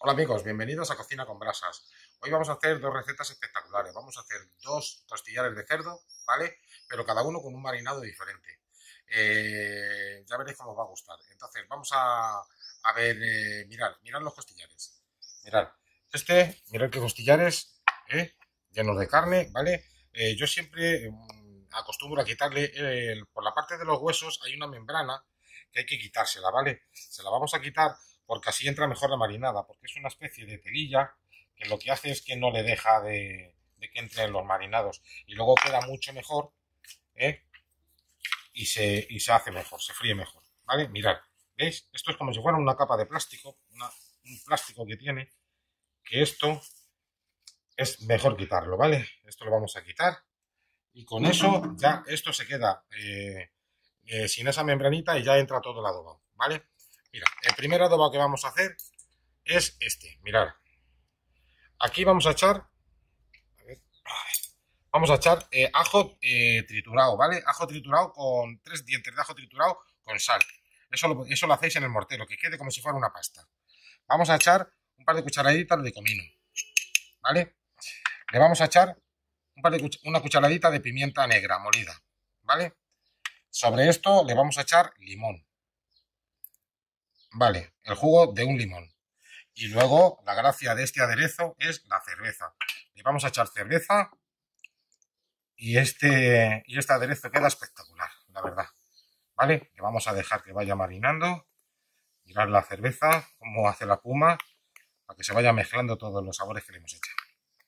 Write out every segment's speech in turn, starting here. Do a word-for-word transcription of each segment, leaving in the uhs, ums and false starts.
Hola amigos, bienvenidos a Cocina con Brasas. Hoy vamos a hacer dos recetas espectaculares. Vamos a hacer dos tostillares de cerdo, ¿vale? Pero cada uno con un marinado diferente. Eh, ya veréis cómo os va a gustar. Entonces, vamos a, a ver, eh, mirad, mirad los costillares. Mirad, este, mirad qué costillares, ¿eh? Llenos de carne, ¿vale? Eh, yo siempre mm, acostumbro a quitarle, eh, por la parte de los huesos hay una membrana que hay que quitársela, ¿vale? Se la vamos a quitar porque así entra mejor la marinada, porque es una especie de telilla que lo que hace es que no le deja de, de que entren los marinados y luego queda mucho mejor, ¿eh? y, se, y se hace mejor, se fríe mejor, ¿vale? Mirad, ¿veis? Esto es como si fuera una capa de plástico, una, un plástico que tiene, que esto es mejor quitarlo, ¿vale? Esto lo vamos a quitar y con eso ya esto se queda eh, eh, sin esa membranita y ya entra todo el adobado, ¿vale? Mira, el primer adobado que vamos a hacer es este, mirad. Aquí vamos a echar, a ver, vamos a echar eh, ajo eh, triturado, ¿vale? Ajo triturado con tres dientes de ajo triturado con sal. Eso lo, eso lo hacéis en el mortero, que quede como si fuera una pasta. Vamos a echar un par de cucharaditas de comino, ¿vale? Le vamos a echar un par de, una cucharadita de pimienta negra molida, ¿vale? Sobre esto le vamos a echar limón, ¿vale? El jugo de un limón. Y luego la gracia de este aderezo es la cerveza. Le vamos a echar cerveza y este, y este aderezo queda espectacular, la verdad. ¿Vale? Le vamos a dejar que vaya marinando. Mirad la cerveza, cómo hace la puma, para que se vaya mezclando todos los sabores que le hemos echado.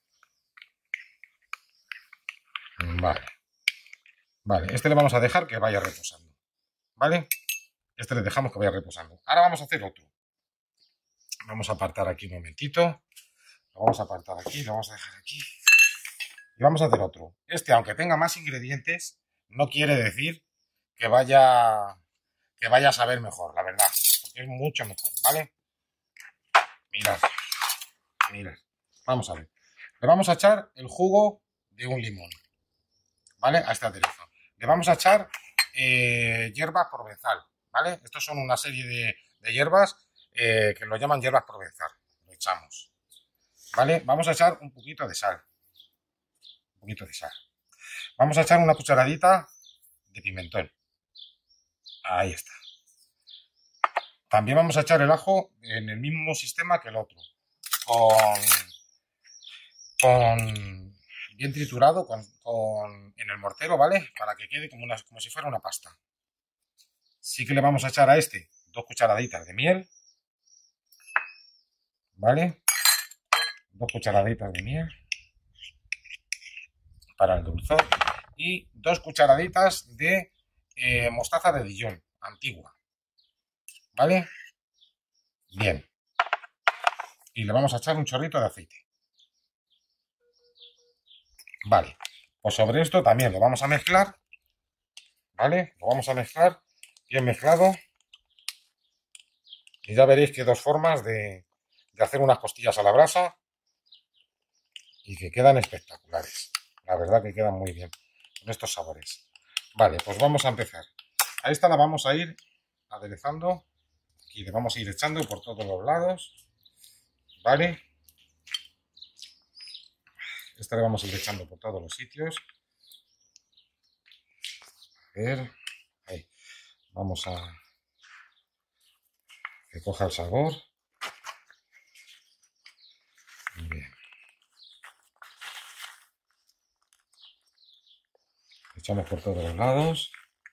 Vale. Vale, este le vamos a dejar que vaya reposando. ¿Vale? Este le dejamos que vaya reposando. Ahora vamos a hacer otro. Vamos a apartar aquí un momentito. Lo vamos a apartar aquí, lo vamos a dejar aquí. Y vamos a hacer otro. Este, aunque tenga más ingredientes, no quiere decir que vaya, que vaya a saber mejor, la verdad. Porque es mucho mejor, ¿vale? Mirad, mirad. Vamos a ver. Le vamos a echar el jugo de un limón, ¿vale? A este aderezo. Le vamos a echar eh, hierbas provenzal, ¿vale? Estos son una serie de, de hierbas eh, que lo llaman hierbas provenzal. Lo echamos, ¿vale? Vamos a echar un poquito de sal. Un poquito de sal. Vamos a echar una cucharadita de pimentón. Ahí está. También vamos a echar el ajo en el mismo sistema que el otro. Con, con bien triturado con, con, en el mortero, ¿vale? Para que quede como, una, como si fuera una pasta. Sí que le vamos a echar a este dos cucharaditas de miel, ¿vale? Dos cucharaditas de miel para el dulzor y dos cucharaditas de eh, mostaza de Dijon, antigua, ¿vale? Bien. Y le vamos a echar un chorrito de aceite. Vale. Pues sobre esto también lo vamos a mezclar, ¿vale? Lo vamos a mezclar bien mezclado. Y ya veréis que dos formas de, de hacer unas costillas a la brasa y que quedan espectaculares. La verdad que quedan muy bien con estos sabores. Vale, pues vamos a empezar. A esta la vamos a ir aderezando y le vamos a ir echando por todos los lados. Vale. Esta le vamos a ir echando por todos los sitios. A ver. Ahí. Vamos a que coja el sabor. Bien. Echamos por todos los lados.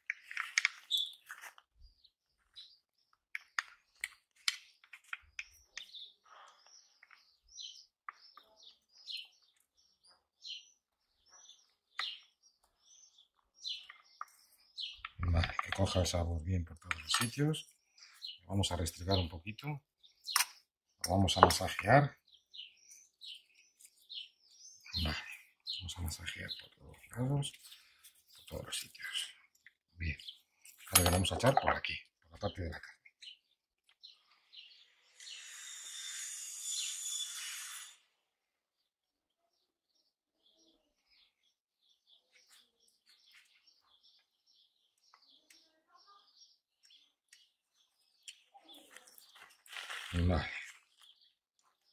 Vale, que coja el sabor bien por todos los sitios. Lo vamos a restregar un poquito. Lo vamos a masajear. Vale, vamos a masajear por todos los lados, por todos los sitios. Bien. Ahora le vamos a echar por aquí, por la parte de la carne. Vale.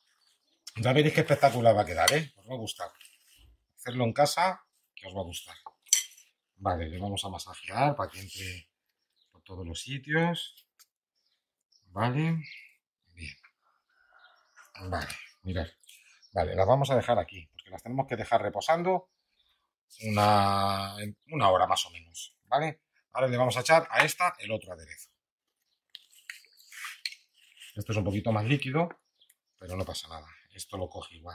Ya veréis qué espectacular va a quedar, ¿eh? Os va a gustar. Hacerlo en casa, que os va a gustar. Vale, le vamos a masajear para que entre por todos los sitios. Vale. Bien. Vale, mirad. Vale, las vamos a dejar aquí, porque las tenemos que dejar reposando una, una hora más o menos. ¿Vale? Ahora le vamos a echar a esta el otro aderezo. Esto es un poquito más líquido, pero no pasa nada. Esto lo coge igual.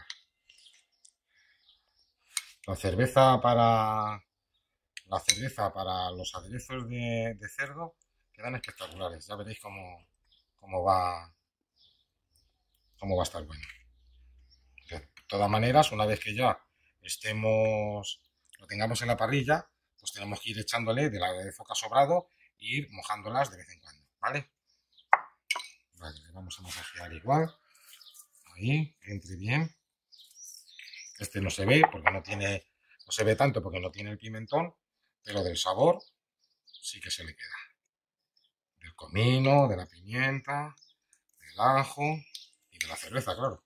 La cerveza para la cerveza para los aderezos de, de cerdo quedan espectaculares. Ya veréis cómo, cómo va cómo va a estar bueno. De todas maneras, una vez que ya estemos lo tengamos en la parrilla, pues tenemos que ir echándole del aderezo que ha sobrado e ir mojándolas de vez en cuando, ¿vale? Vale, le vamos a masajear igual. Ahí, que entre bien. Este no se ve porque no tiene, no se ve tanto porque no tiene el pimentón, pero del sabor sí que se le queda. Del comino, de la pimienta, del ajo y de la cerveza, claro.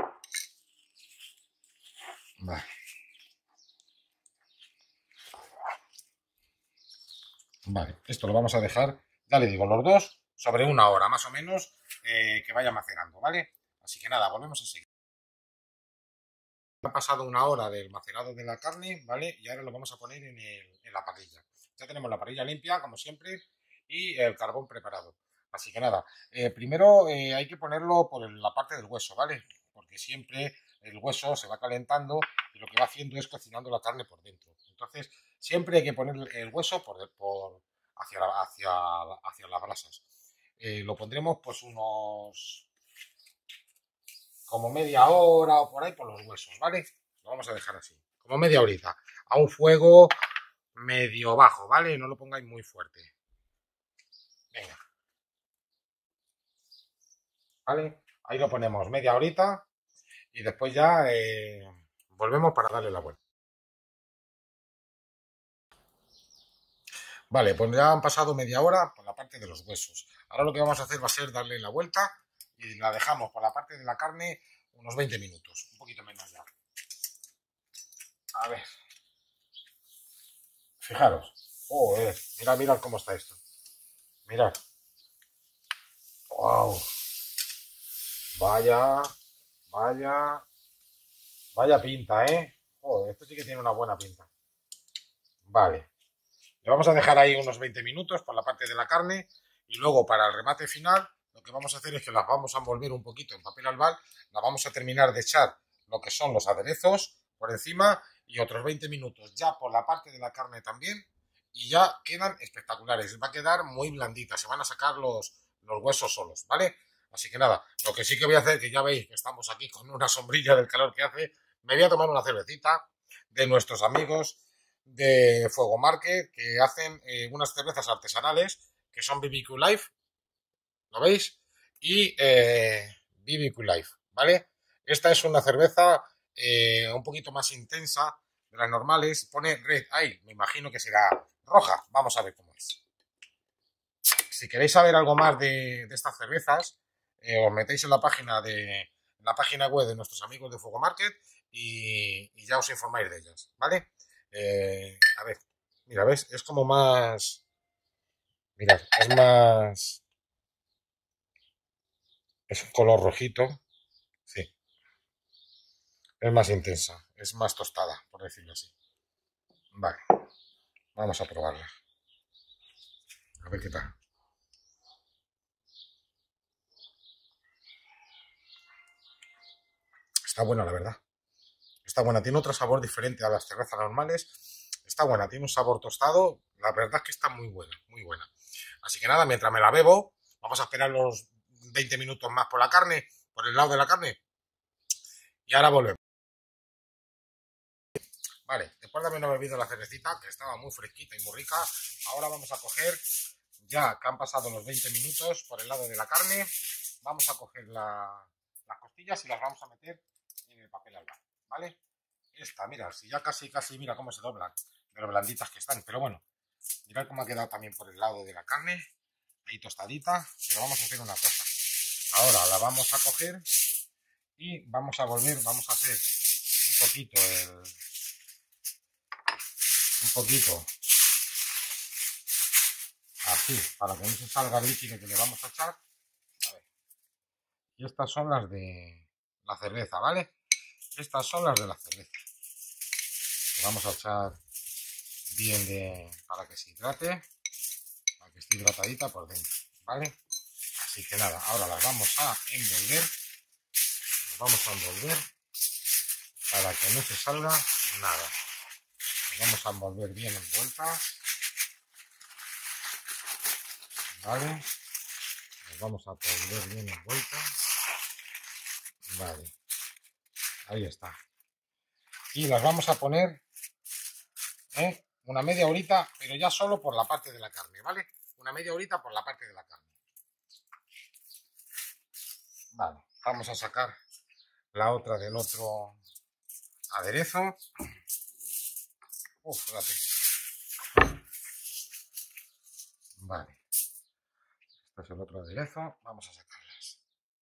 Vale. Vale, esto lo vamos a dejar, ya le digo, los dos sobre una hora más o menos eh, que vaya macerando, ¿vale? Así que nada, volvemos a seguir. Ha pasado una hora del macerado de la carne, ¿vale? Y ahora lo vamos a poner en, el, en la parrilla. Ya tenemos la parrilla limpia, como siempre, y el carbón preparado. Así que nada, eh, primero eh, hay que ponerlo por la parte del hueso, ¿vale? Porque siempre el hueso se va calentando y lo que va haciendo es cocinando la carne por dentro. Entonces, siempre hay que poner el hueso por, por hacia, hacia, hacia las brasas. Eh, lo pondremos pues unos como media hora o por ahí por los huesos, ¿vale? Lo vamos a dejar así, como media horita, a un fuego medio bajo, ¿vale? No lo pongáis muy fuerte. Venga. ¿Vale? Ahí lo ponemos media horita y después ya eh, volvemos para darle la vuelta. Vale, pues ya han pasado media hora por la parte de los huesos. Ahora lo que vamos a hacer va a ser darle la vuelta y la dejamos por la parte de la carne unos veinte minutos, un poquito menos ya. A ver. Fijaros. Oh, eh. Mirad, mirad cómo está esto. Mirad. Wow. Vaya, vaya, vaya pinta, ¿eh? Joder, esto sí que tiene una buena pinta. Vale. Le vamos a dejar ahí unos veinte minutos por la parte de la carne y luego para el remate final lo que vamos a hacer es que las vamos a envolver un poquito en papel albal, la vamos a terminar de echar lo que son los aderezos por encima y otros veinte minutos ya por la parte de la carne también y ya quedan espectaculares. Va a quedar muy blandita, se van a sacar los, los huesos solos, ¿vale? Así que nada, lo que sí que voy a hacer, que ya veis que estamos aquí con una sombrilla del calor que hace, me voy a tomar una cervecita de nuestros amigos de Fuego Market, que hacen eh, unas cervezas artesanales que son B B Q Life, ¿lo veis? Y eh, B B Q Life, ¿vale? Esta es una cerveza eh, un poquito más intensa de las normales, pone Red Ale, me imagino que será roja, vamos a ver cómo es. Si queréis saber algo más de, de estas cervezas, eh, os metéis en la página de en la página web de nuestros amigos de Fuego Market y, y ya os informáis de ellas, ¿vale? Eh, a ver, mira, ¿ves? Es como más... Mirad, es más... Es un color rojito. Sí, es más intensa, es más tostada, por decirlo así. Vale, vamos a probarla. A ver qué tal. Está buena, la verdad. Está buena, tiene otro sabor diferente a las cervezas normales. Está buena, tiene un sabor tostado. La verdad es que está muy buena, muy buena. Así que nada, mientras me la bebo, vamos a esperar los veinte minutos más por la carne, por el lado de la carne. Y ahora volvemos. Vale, después de haberme bebido la cervecita, que estaba muy fresquita y muy rica, ahora vamos a coger, ya que han pasado los veinte minutos por el lado de la carne, vamos a coger la, las costillas y las vamos a meter en el papel albal, ¿vale? Esta, mira, si ya casi, casi, mira cómo se doblan, de lo blanditas que están, pero bueno, mirad cómo ha quedado también por el lado de la carne, ahí tostadita, pero vamos a hacer una cosa. Ahora la vamos a coger Y vamos a volver, vamos a hacer un poquito el, un poquito así, para que no se salga el líquido que le vamos a echar. A ver. Y estas son las de la cerveza, ¿vale? Estas son las de la cerveza. Le vamos a echar bien de, para que se hidrate, para que esté hidratadita por dentro, ¿vale? Así que nada, ahora las vamos a envolver, las vamos a envolver para que no se salga nada. Las vamos a envolver bien envueltas, ¿vale? Las vamos a envolver bien envueltas, ¿vale? Ahí está. Y las vamos a poner ¿eh? una media horita, pero ya solo por la parte de la carne, ¿vale? Una media horita por la parte de la carne. Vale, vamos a sacar la otra del otro aderezo. Uf, fíjate. Vale. Este es el otro aderezo. Vamos a sacarlas.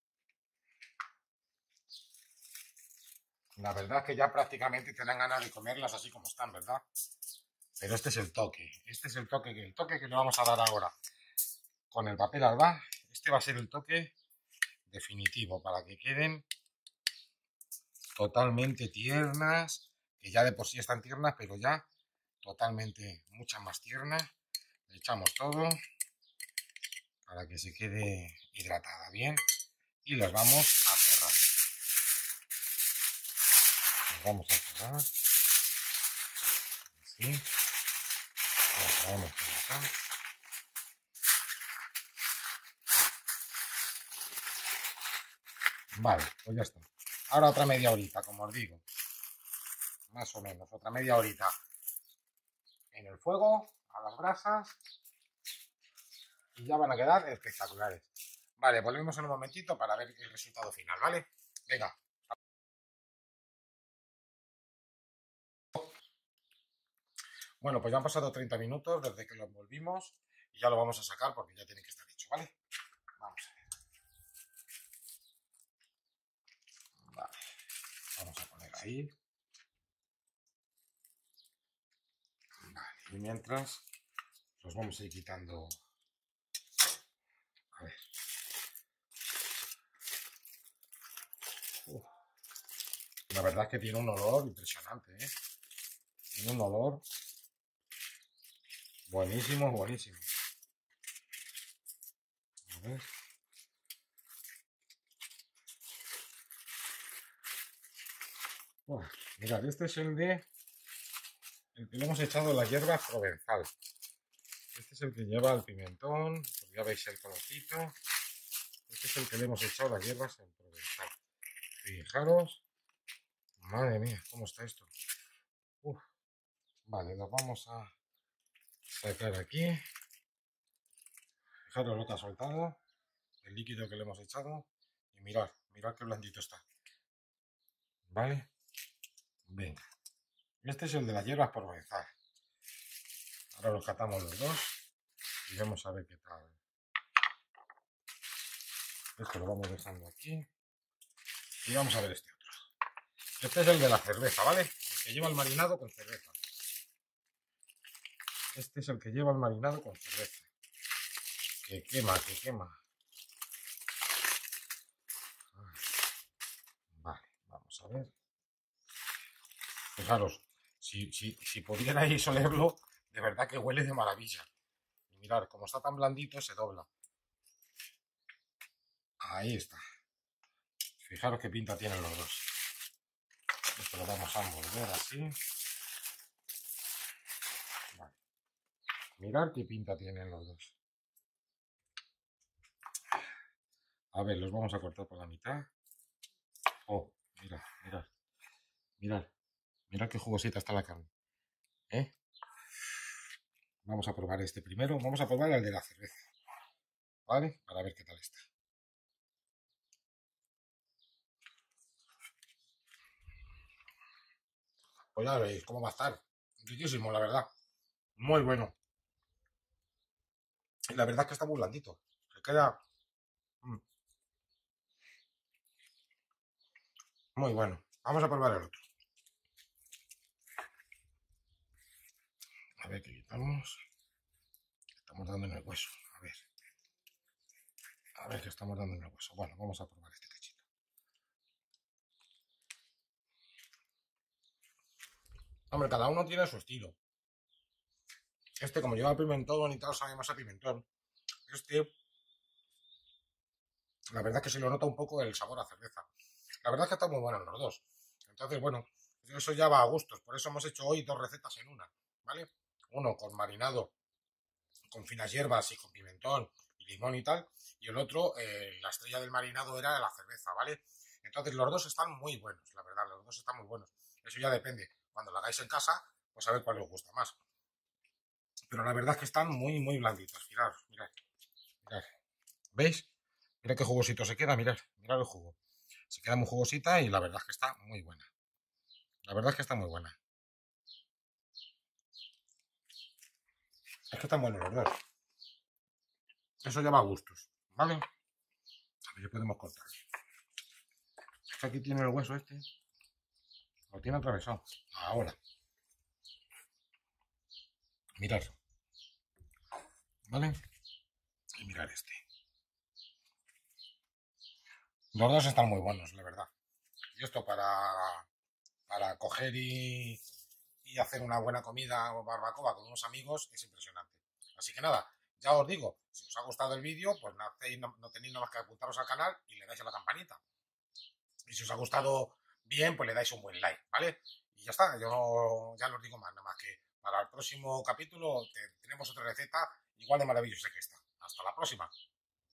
La verdad es que ya prácticamente te dan ganas de comerlas así como están, ¿verdad? Pero este es el toque. Este es el toque, el toque que le vamos a dar ahora con el papel albá. Este va a ser el toque definitivo para que queden totalmente tiernas, que ya de por sí están tiernas, pero ya totalmente muchas más tiernas. Le echamos todo para que se quede hidratada bien y las vamos a cerrar. Las vamos a cerrar así. Las traemos por acá. Vale, pues ya está. Ahora otra media horita, como os digo. Más o menos, otra media horita en el fuego, a las brasas. Y ya van a quedar espectaculares. Vale, volvemos en un momentito para ver el resultado final, ¿vale? Venga. Bueno, pues ya han pasado treinta minutos desde que lo envolvimos y ya lo vamos a sacar porque ya tiene que estar hecho, ¿vale? Vamos a ver. Vale. Vamos a poner ahí. Vale. Y mientras los vamos a ir quitando. A ver. Uf. La verdad es que tiene un olor impresionante, ¿eh? Tiene un olor buenísimo, buenísimo. A ver. Uf, mirad, este es el de el que le hemos echado las hierbas provenzal. Este es el que lleva el pimentón, pues ya veis el colorcito. Este es el que le hemos echado las hierbas en provenzal. Fijaros, madre mía, cómo está esto. Uf. Vale, los vamos a sacar aquí. Fijaros lo que ha soltado, el líquido que le hemos echado. Y mirad, mirad qué blandito está. ¿Vale? Venga. Este es el de las hierbas provenzal. Ahora los catamos los dos y vamos a ver qué tal. Esto lo vamos dejando aquí. Y vamos a ver este otro. Este es el de la cerveza, ¿vale? El que lleva el marinado con cerveza. Este es el que lleva el marinado con cerveza. Que quema, que quema. Vale, vamos a ver. Fijaros, si, si, si pudierais olerlo, de verdad que huele de maravilla. Y mirad, como está tan blandito, se dobla. Ahí está. Fijaros qué pinta tienen los dos. Esto lo vamos a envolver así. Vale. Mirad qué pinta tienen los dos. A ver, los vamos a cortar por la mitad. Oh, mirad, mirad. Mirad. Mirad qué jugosita está la carne. ¿Eh? Vamos a probar este primero. Vamos a probar el de la cerveza. ¿Vale? Para ver qué tal está. Pues ya veis cómo va a estar. Riquísimo, la verdad. Muy bueno. Y la verdad es que está muy blandito. Se queda... Mm. Muy bueno. Vamos a probar el otro. A ver qué quitamos. Estamos dando en el hueso. A ver. A ver qué estamos dando en el hueso. Bueno, vamos a probar este cachito. Hombre, cada uno tiene su estilo. Este, como lleva pimentón y tal, sabe más a pimentón. Este, la verdad es que se lo nota un poco el sabor a cerveza. La verdad es que están muy buenos los dos. Entonces, bueno, eso ya va a gustos. Por eso hemos hecho hoy dos recetas en una, ¿vale? Uno con marinado, con finas hierbas y con pimentón y limón y tal. Y el otro, eh, la estrella del marinado era la cerveza, ¿vale? Entonces, los dos están muy buenos, la verdad, los dos están muy buenos. Eso ya depende. Cuando lo hagáis en casa, pues a ver cuál os gusta más. Pero la verdad es que están muy, muy blanditos. Mirad, mirad, mirad. ¿Veis? Mirad qué jugosito se queda, mirad, mirad el jugo. Se queda muy jugosita y la verdad es que está muy buena. La verdad es que está muy buena. Es que están buenos los dos. Eso ya va a gustos, ¿vale? A ver, ya podemos cortar. Aquí tiene el hueso este. Lo tiene atravesado. Ahora. Mirad. ¿Vale? Y mirad este. Los dos están muy buenos, la verdad. Y esto para, para coger y, y hacer una buena comida o barbacoa con unos amigos es impresionante. Así que nada, ya os digo, si os ha gustado el vídeo, pues no, hacéis, no, no tenéis nada más que apuntaros al canal y le dais a la campanita. Y si os ha gustado bien, pues le dais un buen like, ¿vale? Y ya está, yo ya no os digo más, nada más que para el próximo capítulo te, tenemos otra receta igual de maravillosa que esta. Hasta la próxima.